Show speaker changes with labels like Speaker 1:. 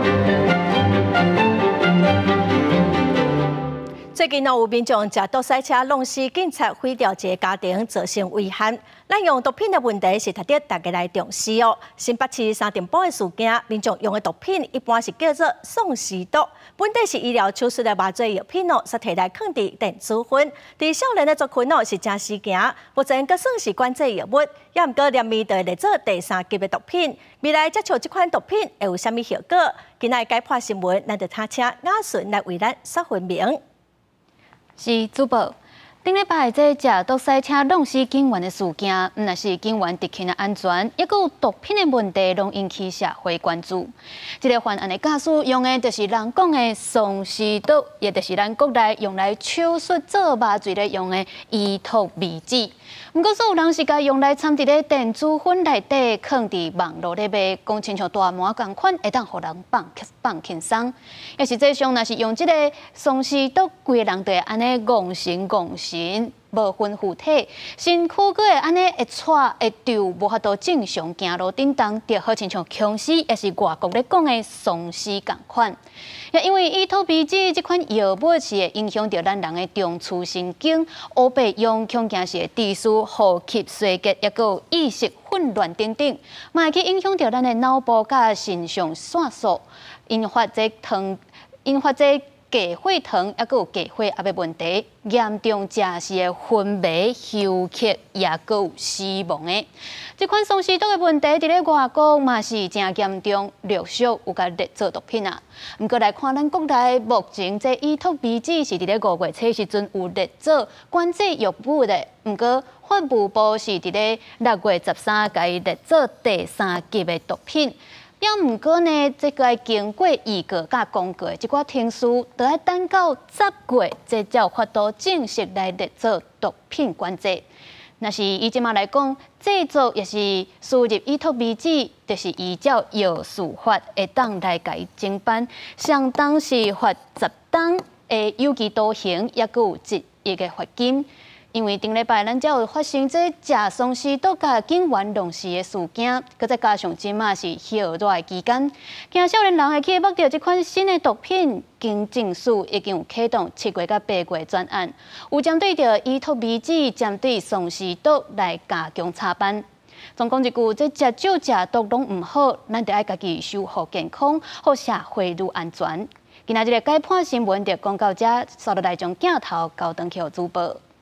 Speaker 1: 最近有民众食毒塞车弄死警察毁掉一个家庭，造成遗憾。滥用毒品的问题是值得大家来重视哦。新北市三重埔的事件，民众用的毒品一般是叫做丧尸毒，本地是医疗手术的麻醉药品哦，是摕来放伫电子烟。伫少年的族群哦是真事件，目前阁算是管制药物，也毋过连面对来做第三级的毒品。未来接触这款毒品会有啥物效果？今仔解破新闻，咱就请雅顺来为咱说分明。
Speaker 2: 是主播，顶礼拜这食毒塞车弄死警员的事件，毋但是警员敌勤的安全，也有毒品的问题，拢引起社会关注。这个犯案的假使用的就是人讲的丧尸毒，也就是咱国内用来手术做麻醉咧用的依托微剂。毋过，所有人是甲用来掺伫咧电子烟内底，放伫网络咧卖，讲亲像大麻共款，会当互人放轻松。也实际上，若是用即个丧尸毒，规个人都会安尼戆神，无分附体，身躯佫会安尼会喘会抖，无法度正常行路叮当，就好亲像僵尸，也是外国咧讲的丧尸共款。也因为依托皮质这款药物是会影响到咱人的中枢神经，乌白用恐惊是会致使呼吸衰竭，也有意识混乱等等，嘛会去影响到咱的脑部甲肾上腺素，引发这低血糖，也有低血压的问题，严重真是会昏迷、休克，也有死亡的。这款丧尸毒的问题，伫咧外国嘛是真严重，陆续有甲列做毒品啊。毋过来看咱国内目前这依托微剂是伫咧5月初时阵有列做管制药物的，毋过法务部是伫咧6月13甲伊列做第3级的毒品。也毋过呢，这个经过预告甲公告的这寡听书，都要等到10月，这才有法度正式来列做毒品管制。若是以即马来讲，制作也是输入依托微剂，就是依照药事法会当来甲伊侦办，相当是罚10档的有期徒刑，也有1亿的罚金。因为顶礼拜咱才有发生这食丧尸毒甲警员弄死的事件，佮再加上即马是休热期间，惊少年人会去摸到这款新的毒品，经政署已经有启动7月甲8月专案，有针对着依托微剂、针对丧尸毒来加强查办。总讲一句，这食酒食毒拢唔好，咱得爱家己守护健康，互社会愈安全。今仔日个解判新闻就讲到这，稍后来将镜头交转去主播。